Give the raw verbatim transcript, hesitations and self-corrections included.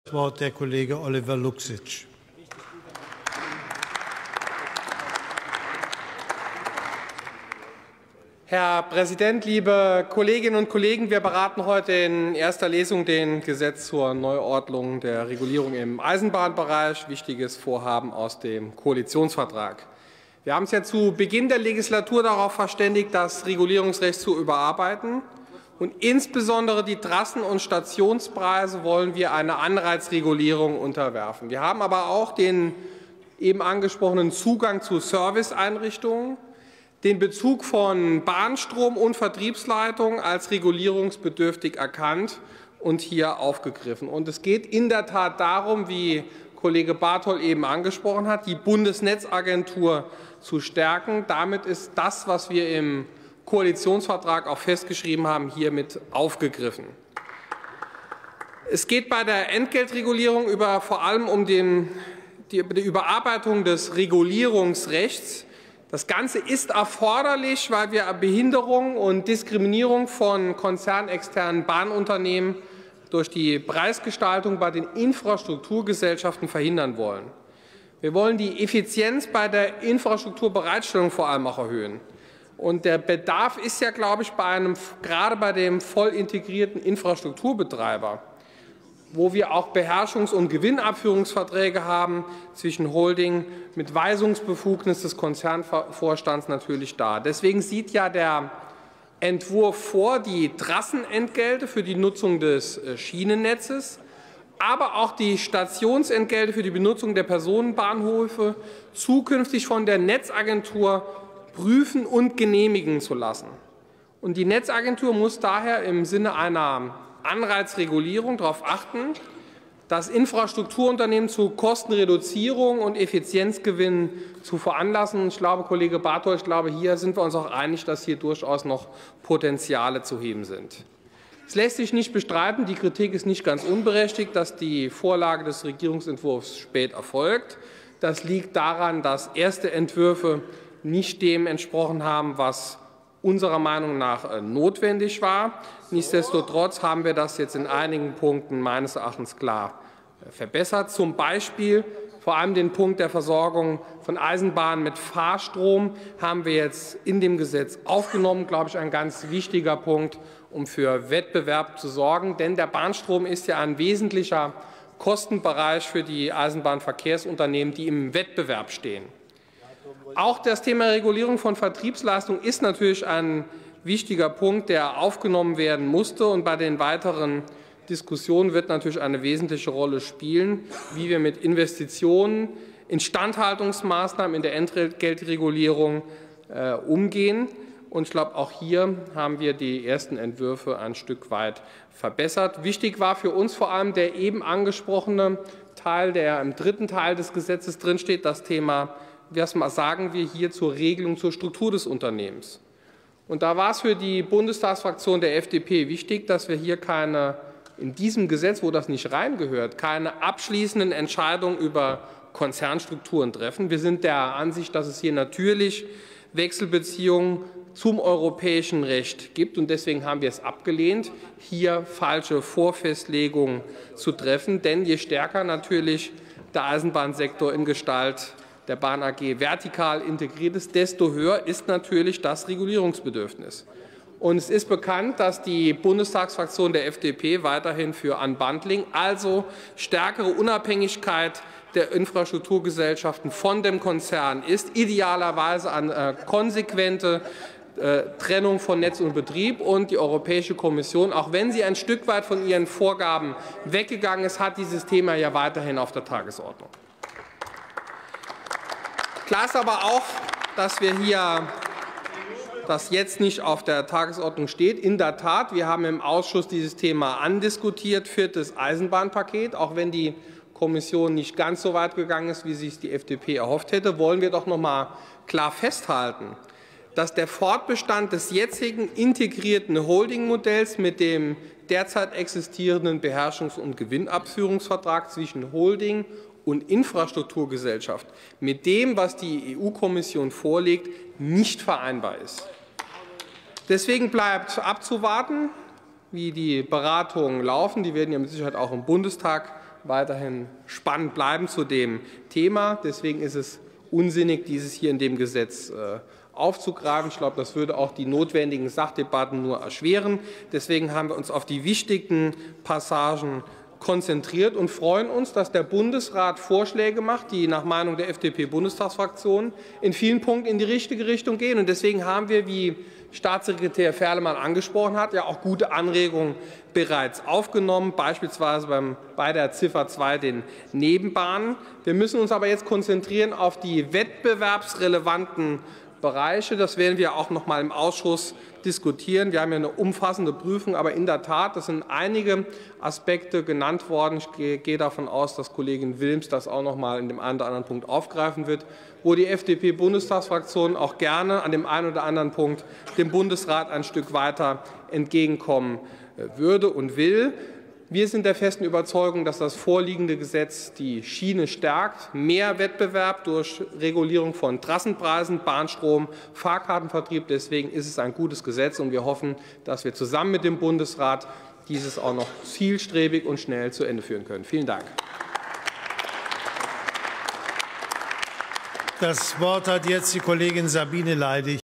Das Wort der Kollege Oliver Luksic. Herr Präsident, liebe Kolleginnen und Kollegen! Wir beraten heute in erster Lesung den Gesetz zur Neuordnung der Regulierung im Eisenbahnbereich. Wichtiges Vorhaben aus dem Koalitionsvertrag. Wir haben uns ja zu Beginn der Legislatur darauf verständigt, das Regulierungsrecht zu überarbeiten. Und insbesondere die Trassen- und Stationspreise wollen wir einer Anreizregulierung unterwerfen. Wir haben aber auch den eben angesprochenen Zugang zu Serviceeinrichtungen, den Bezug von Bahnstrom und Vertriebsleitungen als regulierungsbedürftig erkannt und hier aufgegriffen. Und es geht in der Tat darum, wie Kollege Barthold eben angesprochen hat, die Bundesnetzagentur zu stärken. Damit ist das, was wir im Koalitionsvertrag auch festgeschrieben haben, hiermit aufgegriffen. Es geht bei der Entgeltregulierung über, vor allem um den, die, die Überarbeitung des Regulierungsrechts. Das Ganze ist erforderlich, weil wir Behinderung und Diskriminierung von konzernexternen Bahnunternehmen durch die Preisgestaltung bei den Infrastrukturgesellschaften verhindern wollen. Wir wollen die Effizienz bei der Infrastrukturbereitstellung vor allem auch erhöhen. Und der Bedarf ist ja, glaube ich, bei einem, gerade bei dem voll integrierten Infrastrukturbetreiber, wo wir auch Beherrschungs- und Gewinnabführungsverträge haben zwischen Holding mit Weisungsbefugnis des Konzernvorstands natürlich da. Deswegen sieht ja der Entwurf vor, die Trassenentgelte für die Nutzung des Schienennetzes, aber auch die Stationsentgelte für die Benutzung der Personenbahnhöfe zukünftig von der Netzagentur prüfen und genehmigen zu lassen. Und die Netzagentur muss daher im Sinne einer Anreizregulierung darauf achten, dass Infrastrukturunternehmen zu Kostenreduzierung und Effizienzgewinn zu veranlassen. Ich glaube, Kollege Barthold, ich glaube, hier sind wir uns auch einig, dass hier durchaus noch Potenziale zu heben sind. Es lässt sich nicht bestreiten, die Kritik ist nicht ganz unberechtigt, dass die Vorlage des Regierungsentwurfs spät erfolgt. Das liegt daran, dass erste Entwürfe nicht dem entsprochen haben, was unserer Meinung nach notwendig war. Nichtsdestotrotz haben wir das jetzt in einigen Punkten meines Erachtens klar verbessert. Zum Beispiel vor allem den Punkt der Versorgung von Eisenbahnen mit Fahrstrom haben wir jetzt in dem Gesetz aufgenommen, glaube ich, ein ganz wichtiger Punkt, um für Wettbewerb zu sorgen. Denn der Bahnstrom ist ja ein wesentlicher Kostenbereich für die Eisenbahnverkehrsunternehmen, die im Wettbewerb stehen. Auch das Thema Regulierung von Vertriebsleistungen ist natürlich ein wichtiger Punkt, der aufgenommen werden musste. Und bei den weiteren Diskussionen wird natürlich eine wesentliche Rolle spielen, wie wir mit Investitionen, Instandhaltungsmaßnahmen in der Entgeltregulierung äh, umgehen. Und ich glaube, auch hier haben wir die ersten Entwürfe ein Stück weit verbessert. Wichtig war für uns vor allem der eben angesprochene Teil, der im dritten Teil des Gesetzes drinsteht, das Thema, was sagen wir hier zur Regelung zur Struktur des Unternehmens. Und da war es für die Bundestagsfraktion der F D P wichtig, dass wir hier keine, in diesem Gesetz, wo das nicht reingehört, keine abschließenden Entscheidungen über Konzernstrukturen treffen. Wir sind der Ansicht, dass es hier natürlich Wechselbeziehungen zum europäischen Recht gibt. Und deswegen haben wir es abgelehnt, hier falsche Vorfestlegungen zu treffen. Denn je stärker natürlich der Eisenbahnsektor in Gestalt der Bahn A G vertikal integriert ist, desto höher ist natürlich das Regulierungsbedürfnis. Und es ist bekannt, dass die Bundestagsfraktion der F D P weiterhin für Unbundling, also stärkere Unabhängigkeit der Infrastrukturgesellschaften von dem Konzern ist, idealerweise an äh, konsequente äh, Trennung von Netz und Betrieb. Und die Europäische Kommission, auch wenn sie ein Stück weit von ihren Vorgaben weggegangen ist, hat dieses Thema ja weiterhin auf der Tagesordnung. Klar ist aber auch, dass wir hier das jetzt nicht auf der Tagesordnung steht. In der Tat, wir haben im Ausschuss dieses Thema andiskutiert, viertes Eisenbahnpaket. Auch wenn die Kommission nicht ganz so weit gegangen ist, wie sich die F D P erhofft hätte, wollen wir doch noch mal klar festhalten, dass der Fortbestand des jetzigen integrierten Holdingmodells mit dem derzeit existierenden Beherrschungs- und Gewinnabführungsvertrag zwischen Holding und Infrastrukturgesellschaft mit dem, was die E U-Kommission vorlegt, nicht vereinbar ist. Deswegen bleibt abzuwarten, wie die Beratungen laufen. Die werden ja mit Sicherheit auch im Bundestag weiterhin spannend bleiben zu dem Thema. Deswegen ist es unsinnig, dieses hier in dem Gesetz äh, aufzugreifen. Ich glaube, das würde auch die notwendigen Sachdebatten nur erschweren. Deswegen haben wir uns auf die wichtigen Passagen konzentriert und freuen uns, dass der Bundesrat Vorschläge macht, die nach Meinung der F D P-Bundestagsfraktion in vielen Punkten in die richtige Richtung gehen. Und deswegen haben wir, wie Staatssekretär Ferlemann angesprochen hat, ja auch gute Anregungen bereits aufgenommen, beispielsweise beim, bei der Ziffer zwei den Nebenbahnen. Wir müssen uns aber jetzt konzentrieren auf die wettbewerbsrelevanten Bereiche. Das werden wir auch noch mal im Ausschuss diskutieren. Wir haben ja eine umfassende Prüfung, aber in der Tat, das sind einige Aspekte genannt worden. Ich gehe davon aus, dass Kollegin Wilms das auch noch mal in dem einen oder anderen Punkt aufgreifen wird, wo die F D P-Bundestagsfraktion auch gerne an dem einen oder anderen Punkt dem Bundesrat ein Stück weiter entgegenkommen würde und will. Wir sind der festen Überzeugung, dass das vorliegende Gesetz die Schiene stärkt, mehr Wettbewerb durch Regulierung von Trassenpreisen, Bahnstrom, Fahrkartenvertrieb. Deswegen ist es ein gutes Gesetz, und wir hoffen, dass wir zusammen mit dem Bundesrat dieses auch noch zielstrebig und schnell zu Ende führen können. Vielen Dank. Das Wort hat jetzt die Kollegin Sabine Leidig.